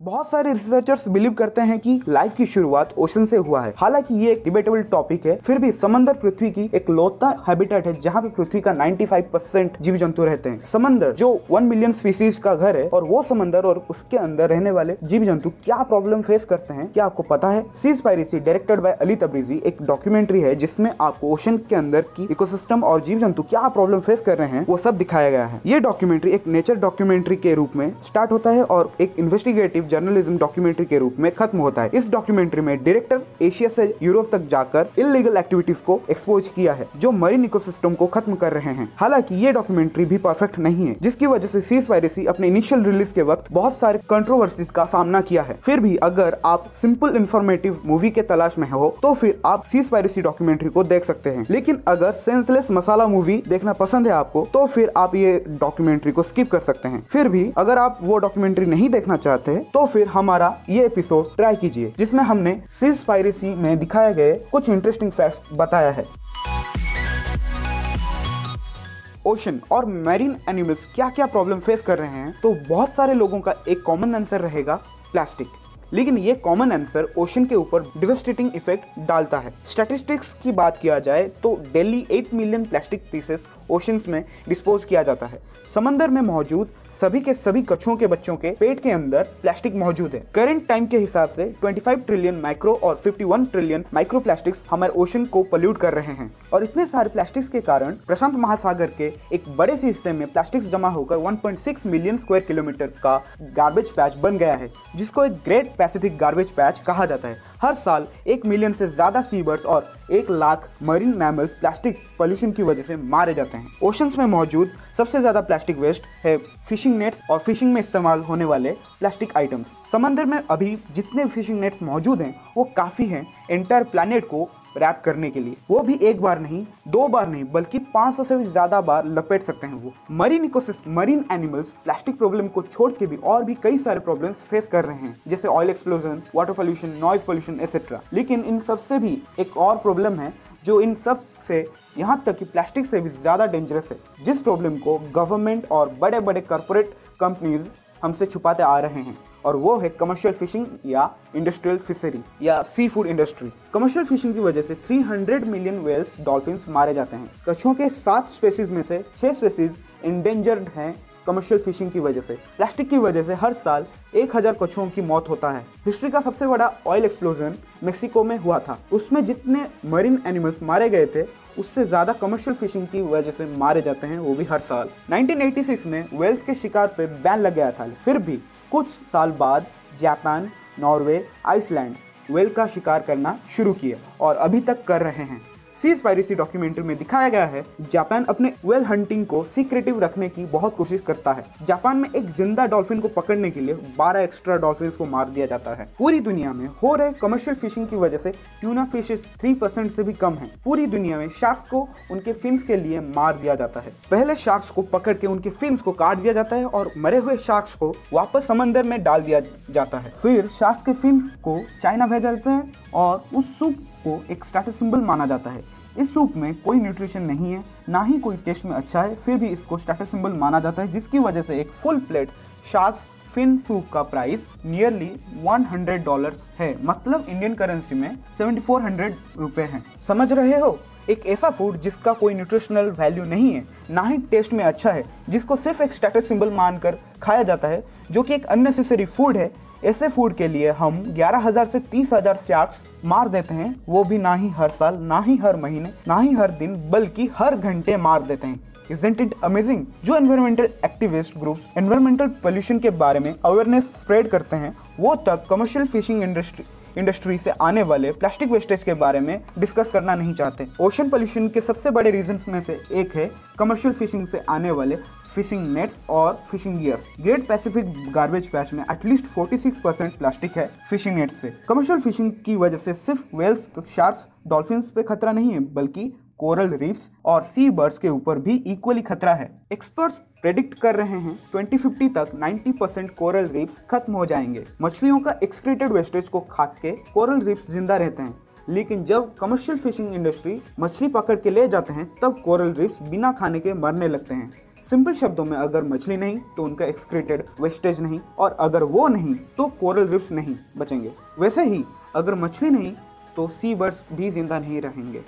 बहुत सारे researchers believe करते हैं कि लाइफ की शुरुआत ओशन से हुआ है। हालांकि ये एक डिबेटेबल टॉपिक है, फिर भी समंदर पृथ्वी की एक लौता हैबिटेट है जहाँ पे पृथ्वी का 95% जीव जंतु रहते हैं। समंदर जो 1 मिलियन स्पीसीज का घर है, और वो समंदर और उसके अंदर रहने वाले जीव जंतु क्या प्रॉब्लम फेस करते हैं, क्या आपको पता है? Seaspiracy directed by Ali Tabrizi एक डॉक्यूमेंट्री है जिसमें आपको ओशन के अंदर की इकोसिस्टम और जीव जंतु क्या प्रॉब्लम फेस कर रहे हैं वो सब दिखाया गया है। ये डॉक्यूमेंट्री एक नेचर डॉक्यूमेंट्री के रूप में स्टार्ट होता है और एक इन्वेस्टिगेटिव जर्नलिज्म डॉक्यूमेंट्री के रूप में खत्म होता है। इस डॉक्यूमेंट्री में डायरेक्टर एशिया से यूरोप तक जाकर इलीगल एक्टिविटीज को एक्सपोज किया है जो मरीन इकोसिस्टम को खत्म कर रहे हैं। हालांकि ये डॉक्यूमेंट्री भी परफेक्ट नहीं है, जिसकी वजह से सीज पायरेसी अपने इनिशियल रिलीज के वक्त बहुत सारे कंट्रोवर्सीज का सामना किया है। फिर भी अगर आप सिंपल इंफॉर्मेटिव मूवी के तलाश में हो तो फिर आप सीज पायरेसी डॉक्यूमेंट्री को देख सकते हैं। लेकिन अगर सेंसलेस मसाला मूवी देखना पसंद है आपको तो फिर आप ये डॉक्यूमेंट्री को स्किप कर सकते हैं। फिर भी अगर आप वो डॉक्यूमेंट्री नहीं देखना चाहते तो फिर हमारा ये एपिसोड ट्राई कीजिए, जिसमें हमने सीज पायरेसी में दिखाए गए कुछ इंटरेस्टिंग फैक्ट्स बताया है। ओशन और मैरीन एनिमल्स क्या क्या प्रॉब्लम फेस कर रहे हैं, तो बहुत सारे लोगों का एक कॉमन आंसर रहेगा प्लास्टिक। लेकिन ये कॉमन आंसर ओशन के ऊपर डिवास्टेटिंग इफेक्ट डालता है। स्टैटिस्टिक्स की बात किया जाए तो daily 8 million plastic pieces oceans में डिस्पोज किया जाता है। समंदर में मौजूद सभी के सभी कछुओं के बच्चों के पेट के अंदर प्लास्टिक मौजूद है। करंट टाइम के हिसाब से 25 ट्रिलियन माइक्रो और 51 ट्रिलियन माइक्रो प्लास्टिक्स हमारे ओशन को पोल्यूट कर रहे हैं। और इतने सारे प्लास्टिक्स के कारण प्रशांत महासागर के एक बड़े से हिस्से में प्लास्टिक्स जमा होकर 1.6 मिलियन स्क्वायर किलोमीटर का गार्बेज पैच बन गया है, जिसको एक ग्रेट पैसिफिक गार्बेज पैच कहा जाता है। हर साल 1 मिलियन से ज्यादा सीबर्ड्स और 1 lakh marine mammals plastic pollution की वजह से मारे जाते हैं। ओशंस में मौजूद सबसे ज्यादा प्लास्टिक वेस्ट है फिशिंग नेट्स और फिशिंग में इस्तेमाल होने वाले प्लास्टिक आइटम्स। समंदर में अभी जितने फिशिंग नेट्स मौजूद हैं वो काफी हैं एंटायर प्लैनेट को रैप करने के लिए। वो भी एक बार नहीं, 2 बार नहीं, बल्कि 500 से भी ज्यादा बार लपेट सकते हैं वो। Marine ecosystem, marine animals plastic problem को छोड़ के भी और भी कई सारे प्रॉब्लम्स फेस कर रहे हैं, जैसे oil explosion, water pollution, noise pollution etcetera. लेकिन इन सब से भी एक और प्रॉब्लम है जो इन सब से यहाँ तक कि प्लास्टिक से भी ज्यादा डेंजरस है, जिस प्रॉब्लम को गवर्नमेंट और बड़े बड़े कॉर्पोरेट कंपनीज हमसे छुपाते आ रहे हैं, और वो है कमर्शियल फिशिंग या इंडस्ट्रियल फिशरी या seafood industry. Commercial fishing की वजह से 300 मिलियन व्हेल्स, डॉल्फिन्स मारे जाते हैं। कछुओं के 7 स्पेसीज में से 6 स्पेसीज इंडेंजर्ड हैं कमर्शियल फिशिंग की वजह से। प्लास्टिक की वजह से हर साल 1000 कछुओं की मौत होता है। हिस्ट्री का सबसे बड़ा ऑयल एक्सप्लोजन मेक्सिको में हुआ था। उसमें जितने मरीन एनिमल्स मारे गए थे उससे ज्यादा कमर्शियल फिशिंग की वजह से मारे जाते हैं, वो भी हर साल। 1986 में व्हेल्स के शिकार पे बैन लग गया था। फिर भी कुछ साल बाद जापान, नॉर्वे, आइसलैंड व्हेल का शिकार करना शुरू किया और अभी तक कर रहे हैं। सीज पायरेसी डॉक्यूमेंट्री में दिखाया गया है जापान अपने व्हेल हंटिंग को सीक्रेटिव रखने की बहुत कोशिश करता है। जापान में एक जिंदा डॉल्फिन को पकड़ने के लिए 12 एक्स्ट्रा डॉल्फिन्स को मार दिया जाता है। पूरी दुनिया में हो रहे कमर्शियल फिशिंग की वजह से ट्यूना फिशेस 3% से भी कम है। पूरी दुनिया में शार्क्स को उनके फिन्स के लिए मार दिया जाता है। पहले शार्क्स को पकड़ के उनके फिन्स को काट दिया जाता है और मरे हुए शार्क्स को वापस समंदर में डाल दिया जाता है। फिर शार्क्स के फिन्स को चाइना भेजा जाते हैं और उस सूप को एक स्टेटस सिंबल माना जाता है। इस सूप में कोई न्यूट्रिशन नहीं है, ना ही कोई टेस्ट में अच्छा है, फिर भी इसको स्टेटस सिंबल माना जाता है, जिसकी वजह से एक full plate sharks fin soup का प्राइस नियरली $100 है। मतलब इंडियन करेंसी में 7400 रुपए है। समझ रहे हो? एक ऐसा फूड जिसका कोई न्यूट्रिशनल वैल्यू नहीं है, ना ही टेस्ट में अच्छा है, जिसको सिर्फ एक स्टेटस सिंबल मानकर खाया जाता है, जो कि एक अननेसेसरी फूड है। ऐसे फूड के लिए हम 11,000 से 30,000 शार्क्स मार देते हैं, वो भी ना ही हर साल, ना ही हर महीने, ना ही हर दिन, बल्कि हर घंटे मार देते हैं। Isn't it amazing? जो environmental activist groups environmental pollution के बारे में अवेयरनेस स्प्रेड करते हैं, वो तक कमर्शियल फिशिंग इंडस्ट्री से आने वाले प्लास्टिक वेस्टेज के बारे में डिस्कस करना नहीं चाहते। ओशन पोल्यूशन के सबसे बड़े रीजंस में से एक है कमर्शियल फिशिंग से आने वाले फिशिंग नेट्स और fishing gears. Great Pacific garbage patch में एटलीस्ट 46% प्लास्टिक है फिशिंग नेट्स से। कमर्शियल फिशिंग की वजह से सिर्फ व्हेल्स, शार्क्स, डॉल्फिन्स पे खतरा नहीं है, बल्कि कोरल रीफ्स और सी बर्ड्स के ऊपर भी इक्वली खतरा है। एक्सपर्ट्स प्रेडिक्ट कर रहे हैं 2050 तक 90% कोरल रीफ्स खत्म हो जाएंगे। मछलियों का एक्सक्रीटेड वेस्टेज को खा के कोरल रीफ्स जिंदा रहते हैं, लेकिन जब कमर्शियल फिशिंग इंडस्ट्री मछली पकड़ के ले जाते हैं तब कोरल रीफ्स बिना खाने के मरने लगते हैं। सिंपल शब्दों में अगर मछली नहीं तो उनका एक्सक्रीटेड वेस्टेज नहीं, और अगर वो नहीं तो कोरल रीफ्स नहीं बचेंगे। वैसे ही अगर मछली नहीं तो सी बर्ड्स भी जिंदा नहीं रहेंगे।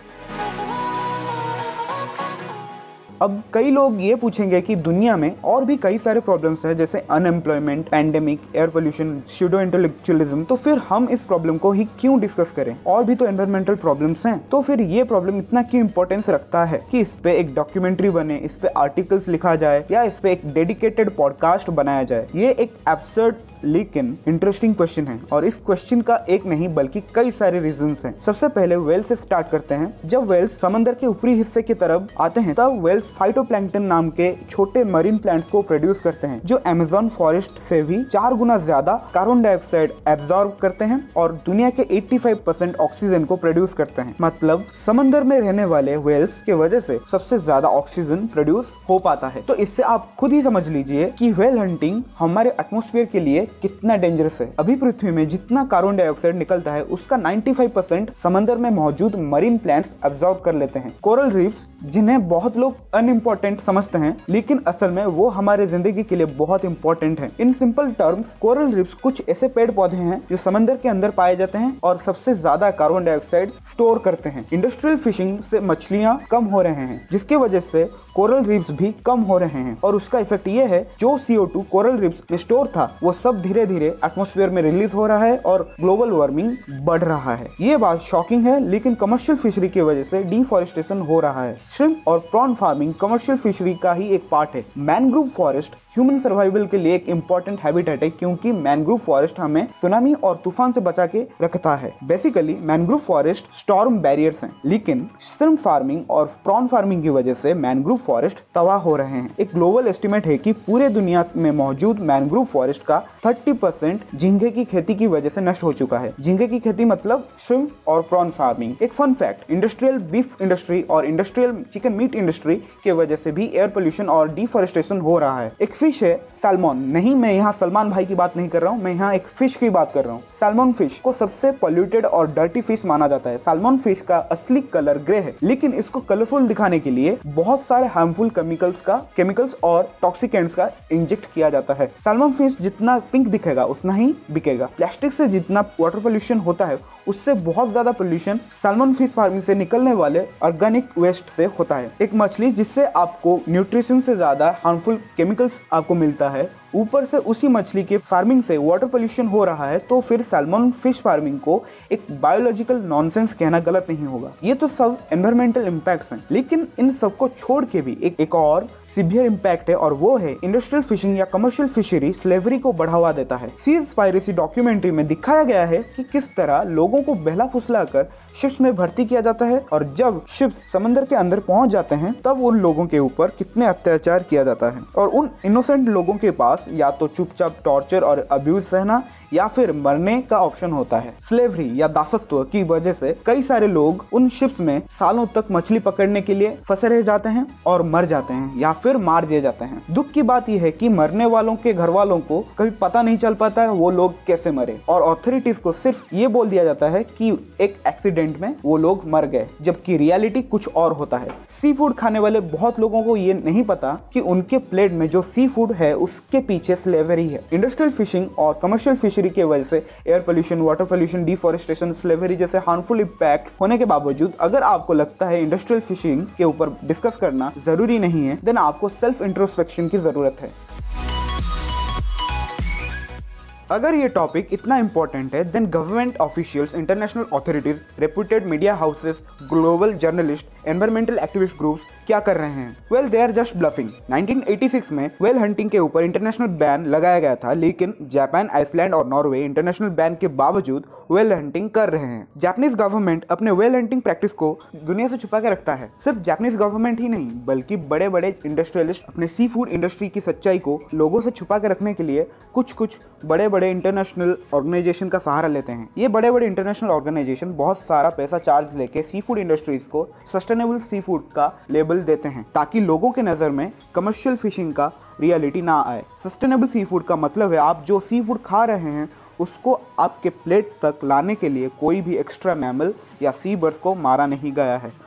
अब कई लोग ये पूछेंगे कि दुनिया में और भी कई सारे प्रॉब्लम्स हैं, जैसे unemployment, pandemic, air pollution, pseudo intellectualism, तो फिर हम इस प्रॉब्लम को ही क्यों डिस्कस करें? और भी तो एनवायरमेंटल प्रॉब्लम्स हैं, तो फिर ये प्रॉब्लम इतना क्यों इंपॉर्टेंस रखता है कि इस पे एक डॉक्यूमेंट्री बने, इस पे आर्टिकल्स लिखा जाए या इस पे एक डेडिकेटेड पॉडकास्ट बनाया जाए? ये एक एब्सर्ड लेकिन इंटरेस्टिंग क्वेश्चन है, और इस क्वेश्चन का एक नहीं बल्कि कई सारे रीजंस हैं। सबसे पहले वेल से स्टार्ट करते हैं। जब वेल्स समंदर के ऊपरी हिस्से की तरफ आते हैं तब वेल्स फाइटोप्लैंक्टन नाम के छोटे मरीन प्लांट्स को प्रोड्यूस करते हैं, जो अमेज़न फॉरेस्ट से भी 4 गुना ज्यादा कार्बन डाइऑक्साइड एब्जॉर्ब करते हैं और दुनिया के 85% ऑक्सीजन को प्रोड्यूस करते हैं। मतलब समंदर में रहने वाले वेल्स के वजह से सबसे ज्यादा ऑक्सीजन प्रोड्यूस हो पाता है। तो इससे आप खुद ही समझ लीजिए कि वेल हंटिंग हमारे एटमॉस्फेयर के लिए कितना डेंजरस है। अभी पृथ्वी में जितना कार्बन डाइऑक्साइड निकलता है उसका 95% समंदर में मौजूद मरीन प्लांट्स एब्जॉर्ब कर लेते हैं। कोरल रीफ्स, जिन्हें बहुत लोग अनइम्पोर्टेंट समझते हैं, लेकिन असल में वो हमारे जिंदगी के लिए बहुत इंपॉर्टेंट है। In simple terms, coral reefs कुछ ऐसे पेड़ पौधे हैं जो समंदर के अंदर पाए जाते हैं और सबसे ज्यादा कार्बन डाइऑक्साइड स्टोर करते हैं। इंडस्ट्रियल फिशिंग से मछलियां कम हो रहे हैं, जिसके वजह से कोरल रीफ्स भी कम हो रहे हैं, और उसका इफेक्ट ये है जो CO2 कोरल रीफ्स में स्टोर था वो सब धीरे धीरे एटमॉस्फेयर में रिलीज हो रहा है और ग्लोबल वार्मिंग बढ़ रहा है। ये बात शॉकिंग है, लेकिन कमर्शियल फिशरी की वजह से डिफॉरेस्टेशन हो रहा है। श्रिम्प और प्रॉन फार्मिंग कमर्शियल फिशरी का ही एक पार्ट है। मैनग्रोव फॉरेस्ट ह्यूमन सर्वाइवल के लिए एक इंपॉर्टेंट हैबिटेट है, क्योंकि मैनग्रोव फॉरेस्ट हमें सुनामी और तूफान से बचा के रखता है। Basically mangrove forest storm barriers हैं, लेकिन श्रिम्प फार्मिंग और प्रॉन फार्मिंग की वजह से मैनग्रोव फॉरेस्ट तबाह हो रहे हैं। एक ग्लोबल एस्टिमेट है कि पूरे दुनिया में मौजूद मैनग्रोव फॉरेस्ट का 30% झींगे की खेती की वजह से नष्ट हो चुका है। झींगे की खेती मतलब श्रिम्प और प्रॉन फार्मिंग। एक fun fact, industrial beef industry और इंडस्ट्रियल चिकन मीट इंडस्ट्री के वजह से भी एयर पोल्यूशन और डिफॉरेस्टेशन हो रहा है। एक फिश है सैल्मन, नहीं मैं यहाँ सलमान भाई की बात नहीं कर रहा हूँ, मैं यहाँ एक फिश की बात कर रहा हूँ। सैल्मन फिश को सबसे पोल्यूटेड और डर्टी फिश माना जाता है। सैल्मन फिश का असली कलर ग्रे है, लेकिन इसको कलरफुल दिखाने के लिए बहुत सारे हार्मफुल केमिकल्स और टॉक्सिकेंट्स का इंजेक्ट किया जाता है। सैल्मन फिश जितना पिंक दिखेगा उतना ही बिकेगा। प्लास्टिक से जितना वाटर पोल्यूशन होता है उससे बहुत ज्यादा पोल्यूशन सैल्मन फिश फार्मिंग से निकलने वाले ऑर्गेनिक वेस्ट से होता है। एक मछली जिससे आपको न्यूट्रिशन से ज्यादा हार्मफुल केमिकल्स आपको मिलता है, ऊपर से उसी मछली के फार्मिंग से वाटर पोल्यूशन हो रहा है, तो फिर सैल्मन फिश फार्मिंग को एक बायोलॉजिकल नॉनसेंस कहना गलत नहीं होगा। ये तो सब एनवायरमेंटल इम्पैक्ट्स हैं, लेकिन इन सबको छोड़ के भी एक और सीवियर इम्पैक्ट है, और वो है इंडस्ट्रियल फिशिंग या कमर्शियल फिशरी स्लेवरी को बढ़ावा देता है। सीज पायरेसी डॉक्यूमेंट्री में दिखाया गया है कि किस तरह लोगों को बहला फुसला कर शिप्स में भर्ती किया जाता है, और जब शिप्स समंदर के अंदर पहुंच जाते हैं तब उन लोगों के ऊपर कितने अत्याचार किया जाता है, और उन इनोसेंट लोगों के पास या तो चुपचाप टॉर्चर और अब्यूज सहना या फिर मरने का ऑप्शन होता है। स्लेवरी या दासत्व की वजह से कई सारे लोग उन शिप्स में सालों तक मछली पकड़ने के लिए फंसे रह जाते हैं और मर जाते हैं या फिर मार दिए जाते हैं। दुख की बात यह है कि मरने वालों के घर वालों को कभी पता नहीं चल पाता है वो लोग कैसे मरे, और अथॉरिटीज को सिर्फ ये बोल दिया जाता है कि एक एक्सीडेंट में वो लोग मर गए, जबकि रियलिटी कुछ और होता है। सी फूड खाने वाले बहुत लोगों को ये नहीं पता कि उनके प्लेट में जो सी फूड है उसके पीछे स्लेवरी है। इंडस्ट्रियल फिशिंग और कमर्शियल फिशरी की वजह से air pollution, water pollution, deforestation, slavery जैसे हार्मफुल इम्पैक्ट्स होने के बावजूद अगर आपको लगता है इंडस्ट्रियल फिशिंग के ऊपर डिस्कस करना जरूरी नहीं है, देन आपको सेल्फ इंट्रोस्पेक्शन की जरूरत है। अगर ये टॉपिक इतना इंपॉर्टेंट है, then government officials, international authorities, reputed media houses, global journalist, environmental activist groups क्या कर रहे हैं? Well, they are just bluffing. 1986 में वेल हंटिंग के ऊपर इंटरनेशनल बैन लगाया गया था, लेकिन जापान, आइसलैंड और नॉर्वे इंटरनेशनल बैन के बावजूद वेल हंटिंग कर रहे हैं। जापानीज गवर्नमेंट अपने वेल हंटिंग प्रैक्टिस को दुनिया से छुपा के रखता है। सिर्फ जापानीज गवर्नमेंट ही नहीं, बल्कि बड़े बड़े इंडस्ट्रियलिस्ट अपने सी फूड इंडस्ट्री की सच्चाई को लोगों से छुपा के रखने के लिए कुछ बड़े बड़े इंटरनेशनल ऑर्गेनाइजेशन का सहारा लेते हैं। ये बड़े बड़े इंटरनेशनल ऑर्गेनाइजेशन बहुत सारा पैसा चार्ज लेके सी फूड इंडस्ट्रीज को सस्टेनेबल सी फूड का लेबल देते हैं, ताकि लोगों के नज़र में कमर्शियल फिशिंग का रियलिटी ना आए। सस्टेनेबल सी फूड का मतलब है आप जो सी फूड खा रहे हैं उसको आपके प्लेट तक लाने के लिए कोई भी एक्स्ट्रा मैमल या सी बर्ड्स को मारा नहीं गया है,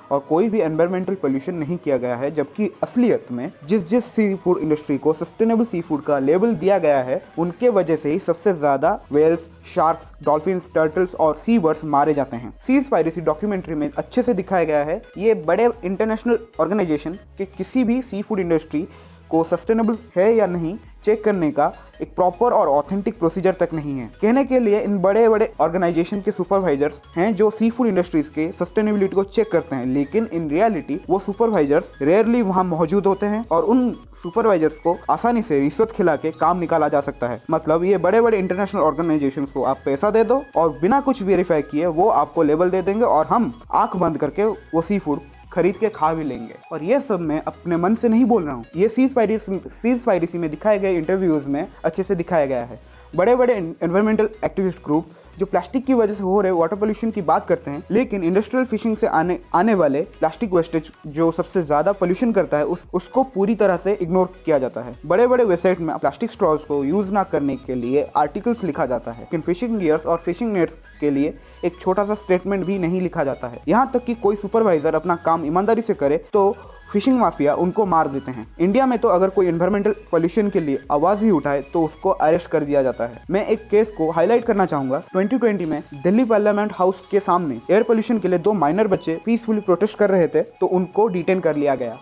और कोई भी एनवायरमेंटल पोल्यूशन नहीं किया गया है, जबकि असलियत में जिस सी फूड इंडस्ट्री को सस्टेनेबल सी फूड का लेबल दिया गया है उनके वजह से ही सबसे ज्यादा वेल्स, शार्क्स, डॉल्फिन्स, टर्टल्स और सी बर्ड्स मारे जाते हैं। सीज पायरेसी डॉक्यूमेंट्री में अच्छे से दिखाया गया है ये बड़े इंटरनेशनल ऑर्गेनाइजेशन के किसी भी सी फूड इंडस्ट्री को सस्टेनेबल है या नहीं चेक करने का एक प्रॉपर और ऑथेंटिक प्रोसीजर तक नहीं है। कहने के लिए इन बड़े बड़े ऑर्गेनाइजेशन के सुपरवाइजर्स हैं जो सी फूड इंडस्ट्रीज के सस्टेनेबिलिटी को चेक करते हैं, लेकिन इन रियलिटी वो सुपरवाइजर्स रेयरली वहां मौजूद होते हैं और उन सुपरवाइजर्स को आसानी से रिश्वत खिला के काम निकाला जा सकता है। मतलब ये बड़े बड़े इंटरनेशनल ऑर्गेनाइजेशन को आप पैसा दे दो और बिना कुछ वेरीफाई किए वो आपको लेबल दे देंगे और हम आंख बंद करके वो सी फूड खरीद के खा भी लेंगे। और ये सब मैं अपने मन से नहीं बोल रहा हूँ, ये सीज पायरेसी में दिखाए गए इंटरव्यूज में अच्छे से दिखाया गया है। बड़े बड़े एनवायरमेंटल एक्टिविस्ट ग्रुप जो प्लास्टिक की वजह से हो रहे वाटर पोल्यूशन की बात करते हैं, लेकिन इंडस्ट्रियल फिशिंग से आने वाले प्लास्टिक वेस्टेज जो सबसे ज्यादा पोल्यूशन करता है उसको पूरी तरह से इग्नोर किया जाता है। बड़े बड़े वेबसाइट में प्लास्टिक स्ट्रॉज को यूज ना करने के लिए आर्टिकल्स लिखा जाता है, लेकिन फिशिंग गियर्स और फिशिंग नेट्स के लिए एक छोटा सा स्टेटमेंट भी नहीं लिखा जाता है। यहाँ तक कि कोई सुपरवाइजर अपना काम ईमानदारी से करे तो फिशिंग माफिया उनको मार देते हैं। इंडिया में तो अगर कोई एनवायरमेंटल पोल्यूशन के लिए आवाज भी उठाए तो उसको अरेस्ट कर दिया जाता है। मैं एक केस को हाईलाइट करना चाहूंगा। 2020 में दिल्ली पार्लियामेंट हाउस के सामने एयर पोल्यूशन के लिए 2 माइनर बच्चे पीसफुली प्रोटेस्ट कर रहे थे तो उनको डिटेन कर लिया गया।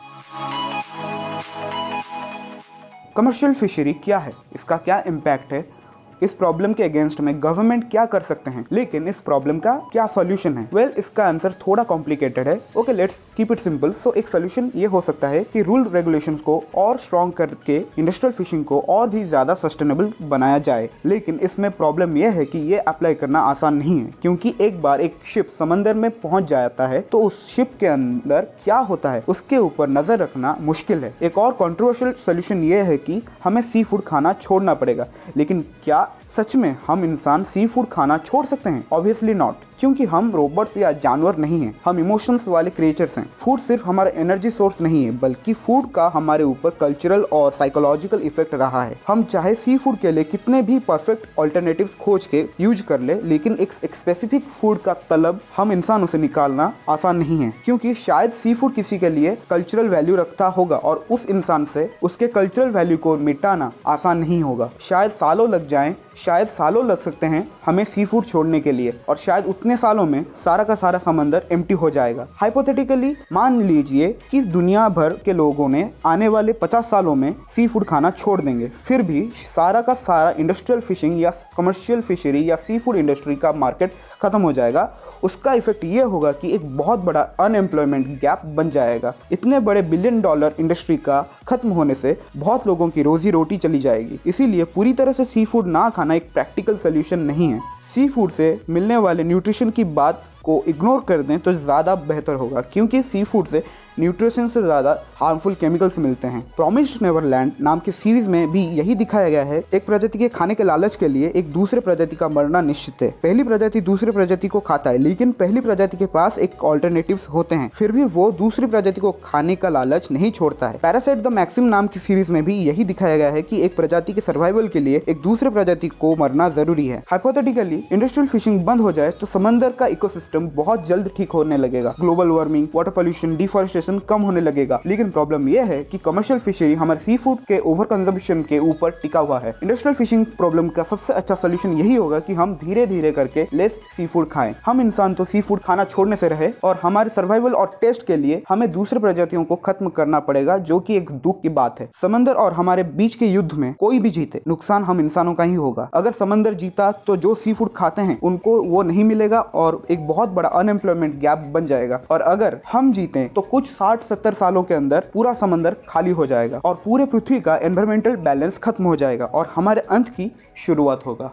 कमर्शियल फिशरी क्या है, इसका क्या इम्पैक्ट है, इस प्रॉब्लम के अगेंस्ट में गवर्नमेंट क्या कर सकते हैं, लेकिन इस प्रॉब्लम का क्या सॉल्यूशन है? वेल, इसका आंसर थोड़ा कॉम्प्लिकेटेड है। Okay, let's keep it simple. So एक सॉल्यूशन ये हो सकता है कि रूल रेगुलेशंस को और स्ट्रॉन्ग करके इंडस्ट्रियल फिशिंग को और भी ज्यादा सस्टेनेबल बनाया जाए। लेकिन इसमें प्रॉब्लम यह है कि ये अप्लाई करना आसान नहीं है, क्योंकि एक बार एक शिप समंदर में पहुंच जाता है तो उस शिप के अंदर क्या होता है उसके ऊपर नजर रखना मुश्किल है। एक और कंट्रोवर्शियल सॉल्यूशन ये है कि हमें सी फूड खाना छोड़ना पड़ेगा। लेकिन क्या सच में हम इंसान सी फूड खाना छोड़ सकते हैं? ऑब्वियसली नॉट, क्योंकि हम रोबोट्स या जानवर नहीं हैं, हम इमोशंस वाले क्रिएचर्स हैं। फूड सिर्फ हमारा एनर्जी सोर्स नहीं है, बल्कि फूड का हमारे ऊपर कल्चरल और साइकोलॉजिकल इफेक्ट रहा है। हम चाहे सी फूड के लिए कितने भी परफेक्ट ऑल्टरनेटिव्स खोज के यूज कर ले, लेकिन एक स्पेसिफिक फूड का तलब हम इंसानों से निकालना आसान नहीं है, क्योंकि शायद सी फूड किसी के लिए कल्चरल वैल्यू रखता होगा और उस इंसान से उसके कल्चरल वैल्यू को मिटाना आसान नहीं होगा। शायद सालों लग जाएं, शायद सालों लग सकते हैं हमें सी फूड छोड़ने के लिए, और शायद उतने सालों में सारा का सारा समंदर एम्प्टी हो जाएगा। हाइपोथेटिकली मान लीजिए कि दुनिया भर के लोगों ने आने वाले 50 सालों में सी फूड खाना छोड़ देंगे, फिर भी सारा का सारा इंडस्ट्रियल फिशिंग या कमर्शियल फिशरी या सी फूड इंडस्ट्री का मार्केट खत्म हो जाएगा। उसका इफेक्ट ये होगा कि एक बहुत बड़ा अनएम्प्लॉयमेंट गैप बन जाएगा। इतने बड़े $1 बिलियन इंडस्ट्री का खत्म होने से बहुत लोगों की रोजी रोटी चली जाएगी। इसीलिए पूरी तरह से सी फूड ना खाना एक प्रैक्टिकल सोल्यूशन नहीं है। सी फूड से मिलने वाले न्यूट्रिशन की बात को इग्नोर कर दें तो ज़्यादा बेहतर होगा, क्योंकि सी फूड से न्यूट्रिशन से ज़्यादा हार्मफुल केमिकल्स मिलते हैं। प्रॉमिस्ड नेवरलैंड नाम की सीरीज में भी यही दिखाया गया है। एक प्रजाति के खाने के लालच के लिए एक दूसरे प्रजाति का मरना निश्चित है। पहली प्रजाति दूसरे प्रजाति को खाता है, लेकिन पहली प्रजाति के पास एक ऑल्टरनेटिव्स होते हैं, फिर भी वो दूसरी प्रजाति को खाने का लालच नहीं छोड़ता है। पैरासाइट द मैक्सिम नाम की सीरीज में भी यही दिखाया गया है कि एक प्रजाति के सर्वाइवल के लिए एक दूसरे प्रजाति को मरना जरूरी है। हाइपोथेटिकली इंडस्ट्रियल फिशिंग बंद हो जाए तो समंदर का इकोसिस्टम बहुत जल्द ठीक होने लगेगा। Global warming, water pollution, deforestation कम होने लगेगा। लेकिन प्रॉब्लम यह है कि कमर्शियल फिशरी हमारे सी फूड के ओवर कंजम्पशन के ऊपर टिका हुआ है। इंडस्ट्रियल फिशिंग प्रॉब्लम का सबसे अच्छा सोल्यूशन यही होगा कि हम धीरे धीरे करके लेस सी फूड खाएं। हम इंसान तो सी फूड खाना छोड़ने से रहे, और हमारे सर्वाइवल और टेस्ट के लिए हमें दूसरे प्रजातियों को खत्म करना पड़ेगा, जो कि एक दुख की बात है। समंदर और हमारे बीच के युद्ध में कोई भी जीते, नुकसान हम इंसानों का ही होगा। अगर समंदर जीता तो जो सी फूड खाते हैं उनको वो नहीं मिलेगा और एक बहुत बड़ा अनएम्प्लॉयमेंट गैप बन जाएगा। और अगर हम जीते तो कुछ 60-70 सालों के अंदर पूरा समंदर खाली हो जाएगा और पूरे पृथ्वी का एनवायरमेंटल बैलेंस खत्म हो जाएगा और हमारे अंत की शुरुआत होगा।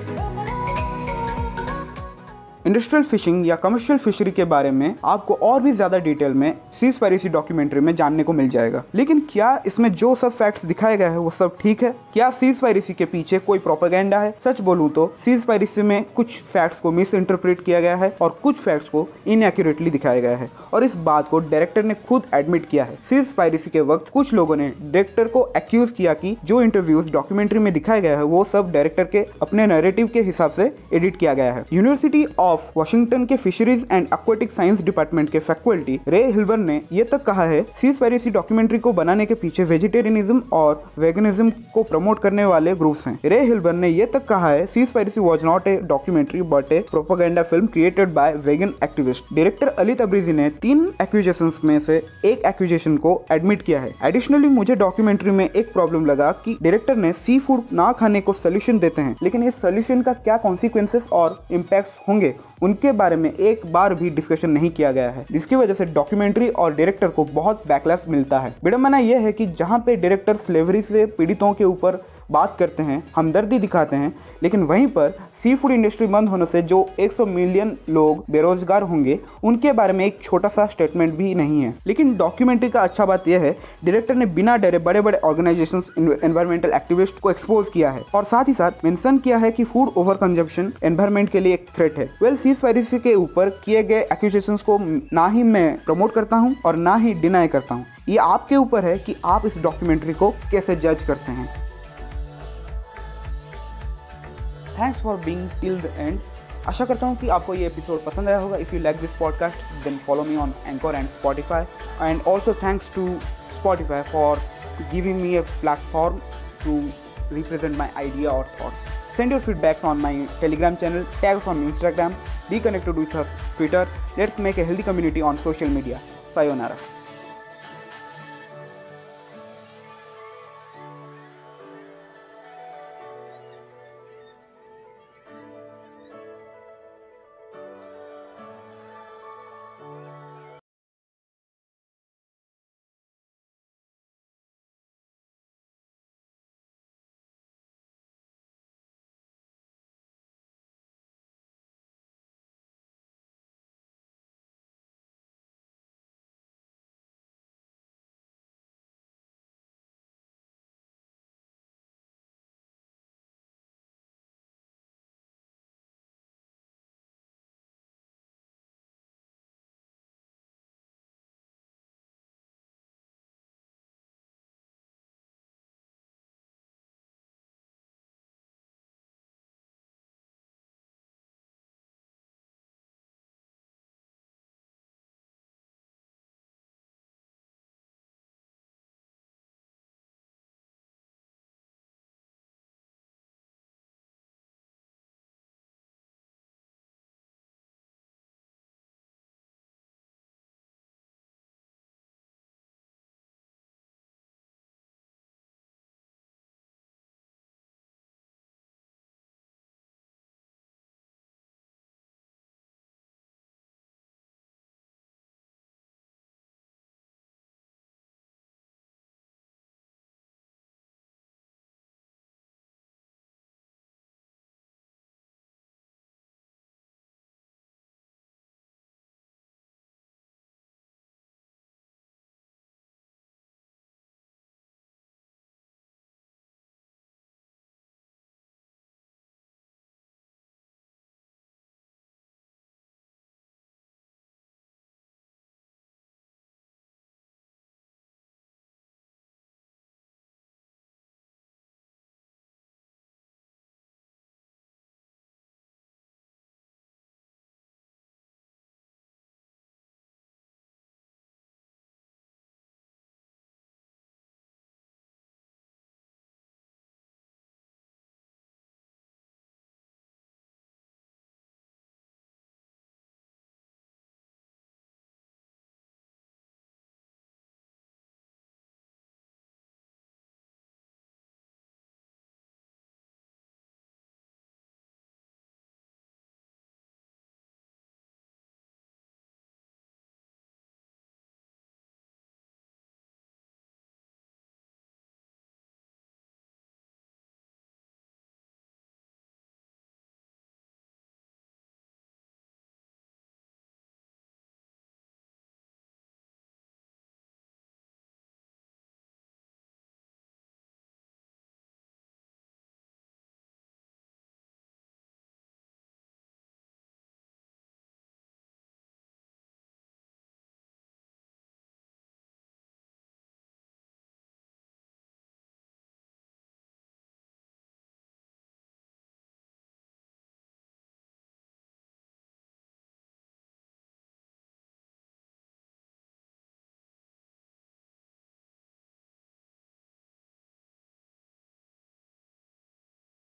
इंडस्ट्रियल फिशिंग या कमर्शियल फिशरी के बारे में आपको और भी ज्यादा डिटेल में सीज पायरेसी डॉक्यूमेंट्री में जानने को मिल जाएगा। लेकिन क्या इसमें जो सब फैक्ट्स दिखाए गए हैं वो सब ठीक है? क्या सीज पायरेसी के पीछे कोई प्रोपेगेंडा है? सच बोलूं तो सीज पायरेसी में कुछ फैक्ट्स को मिस इंटरप्रेट किया गया है और कुछ फैक्ट्स को इनएक्यूरेटली दिखाया गया है, और इस बात को डायरेक्टर ने खुद एडमिट किया है। सीज पायरेसी के वक्त कुछ लोगों ने डायरेक्टर को एक्यूज किया कि जो इंटरव्यूज डॉक्यूमेंट्री में दिखाया गया है वो सब डायरेक्टर के अपने नैरेटिव के हिसाब से एडिट किया गया है। यूनिवर्सिटी ऑफ वाशिंगटन के fisheries and aquatic science department के फैकल्टी रे हिल्बर ने ये तक कहा है सीस्पायरेसी डॉक्यूमेंट्री को बनाने के पीछे वेजिटेरियनिज्म और वेगनिज्म को प्रमोट करने वाले ग्रुप्स हैं। रे हिल्बर ने ये तक कहा है Seaspiracy was not a documentary but a propaganda film created by vegan activist. Director Ali Tabrizi ने 3 एक्यूजेशंस में से एक एक्यूजेशन को एडमिट किया है। एडिशनली मुझे डॉक्यूमेंट्री में एक प्रॉब्लम लगा कि डायरेक्टर ने सी फूड ना खाने को सोल्यूशन देते हैं, लेकिन इस सोल्यूशन का क्या कॉन्सिक्वेंसेस और इम्पैक्ट्स होंगे उनके बारे में एक बार भी डिस्कशन नहीं किया गया है, जिसकी वजह से डॉक्यूमेंट्री और डायरेक्टर को बहुत बैकलैश मिलता है। विडंबना यह है कि जहां पे डायरेक्टर स्लेवरी से पीड़ितों के ऊपर बात करते हैं, हमदर्दी दिखाते हैं, लेकिन वहीं पर सी फूड इंडस्ट्री बंद होने से जो 100 मिलियन लोग बेरोजगार होंगे उनके बारे में एक छोटा सा स्टेटमेंट भी नहीं है। लेकिन डॉक्यूमेंट्री का अच्छा बात यह है डायरेक्टर ने बिना डरे बड़े बड़े ऑर्गेनाइजेशंस एनवायरमेंटल एक्टिविस्ट को एक्सपोज किया है और साथ ही साथ मेंशन किया है कि फूड ओवर कंजप्शन एनवायरमेंट के लिए एक थ्रेट है। वेल सीस्पायरेसी के ऊपर किए गए एक्यूजेशंस को ना ही मैं प्रमोट करता हूँ और ना ही डिनाई करता हूँ। ये आपके ऊपर है कि आप इस डॉक्यूमेंट्री को कैसे जज करते हैं। Thanks for being till the end. आशा करता हूँ कि आपको ये एपिसोड पसंद आया होगा। If you like this podcast then follow me on Anchor and Spotify and also thanks to Spotify for giving me a platform to represent my idea or thoughts. Send your feedbacks on my Telegram channel, tag us on Instagram, be connected with us Twitter. Let's make a healthy community on social media. Sayonara.